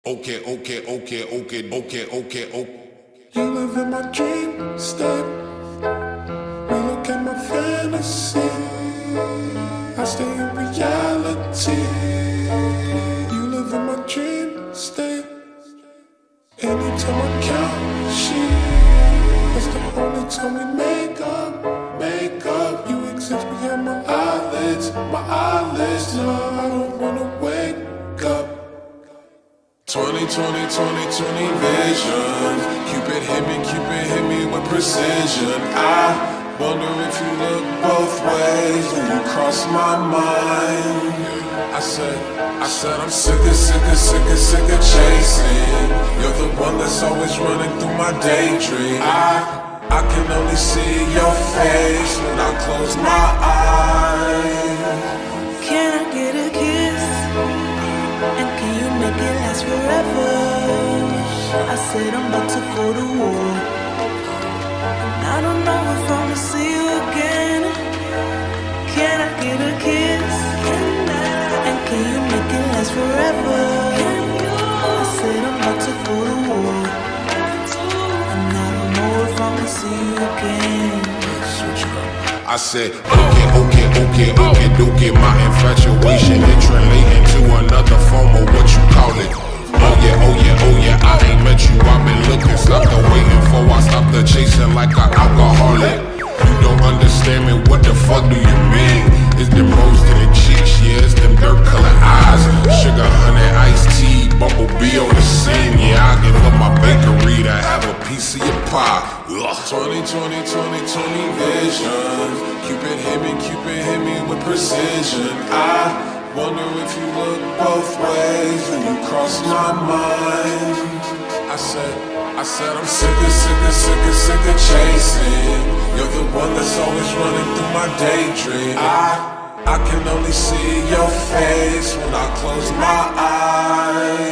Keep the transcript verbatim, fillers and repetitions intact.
Okay, okay, okay, okay, okay, okay, okay. You live in my dream state. We look at my fantasy. I stay in reality. You live in my dream state. Anytime I count sheep, that's the only time we make up, make up. You exist behind my eyelids, my eyelids. No, I don't wanna wake up. twenty, twenty, twenty, twenty vision. Cupid hit me, Cupid hit me with precision. I wonder if you look both ways when you cross my mind. I said, I said I'm sick of, sick of, sick of, sick of chasing. You're the one that's always running through my daydream. I, I can only see your face when I close my eyes. Can I get a kiss? And can you make it last forever? I said I'm about to go to war, and I don't know if I'ma see you again. Can I get a kiss? And can you make it last forever? I said I'm about to go to war, and I don't know if I'ma see you again. I said, okay, okay, okay, okay, okay. My infatuation is relating to another form of what you call it. Oh yeah, oh yeah, oh yeah, I ain't met you, I've been looking, stopped the waiting for, I stopped the chasing like an alcoholic. You don't understand me, what the fuck do you mean? It's them rose to the cheeks, yeah, it's them dirt colored eyes. Sugar, honey, iced tea, bumblebee on the scene. Yeah, I give up my bakery to have a piece of your pie. Ugh. twenty, twenty, twenty, twenty vision. Cupid hit me, Cupid hit me with precision. I wonder if you look both ways when you cross my mind. I said, I said I'm sick of, sick of, sick of, sick of chasing. You're the one that's always running through my daydream. I, I can only see your face when I close my eyes.